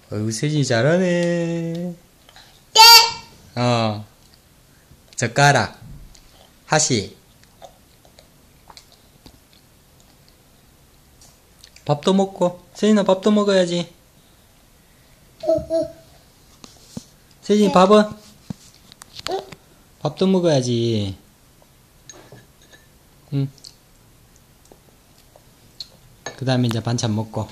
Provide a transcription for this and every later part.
어우, 세진이 잘하네. 젓가락,箸. 밥도 먹고. 세진아, 밥도 먹어야지. 세진이 밥은? 밥도 먹어야지. 응. 그 다음에 이제 반찬 먹고.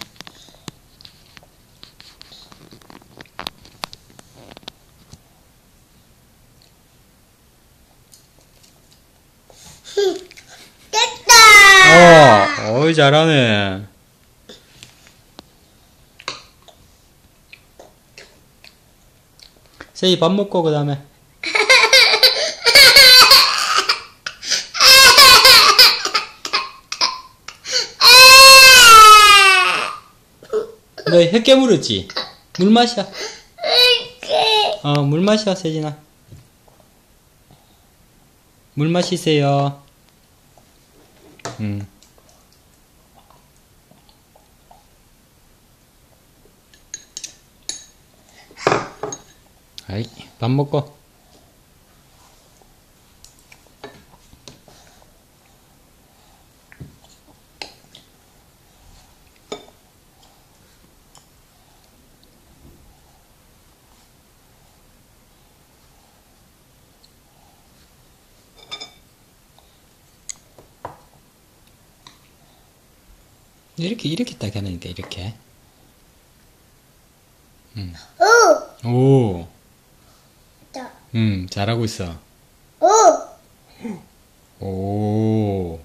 됐다. 어이, 잘하네. 세이 밥 먹고 그 다음에. 너 혀 깨물었지? 물 마셔. 물 마셔, 세진아. 물 마시세요. 아이, 밥 먹고. 이렇게 딱 하니까, 이렇게. 오. 잘하고 있어. 오.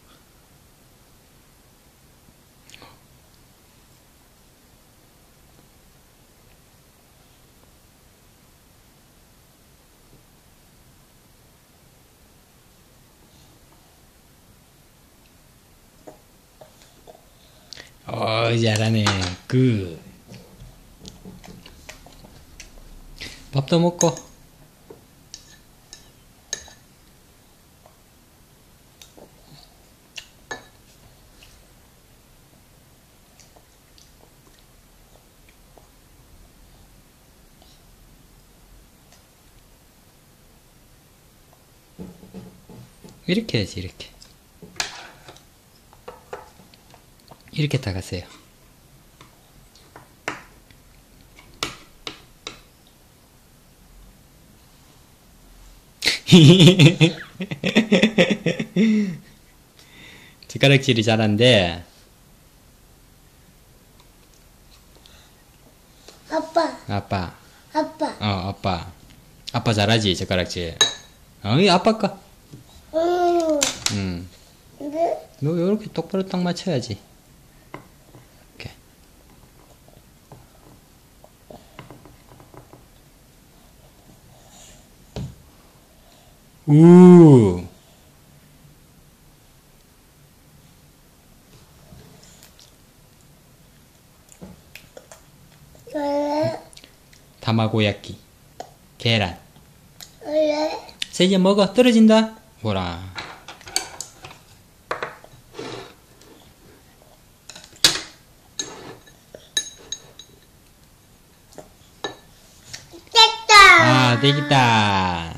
잘하네. 밥도 먹고. 이렇게 해야지, 이렇게. 이렇게 따가세요. 젓가락질이 잘한대. 아빠. 아빠 잘하지, 젓가락질. 이 아빠 거. 너 요렇게 똑바로 딱 맞춰야지. 이렇게. 우. 타마고야끼. 계란. 세진아 먹어. 떨어진다. 뭐라. 됐다. 되겠다.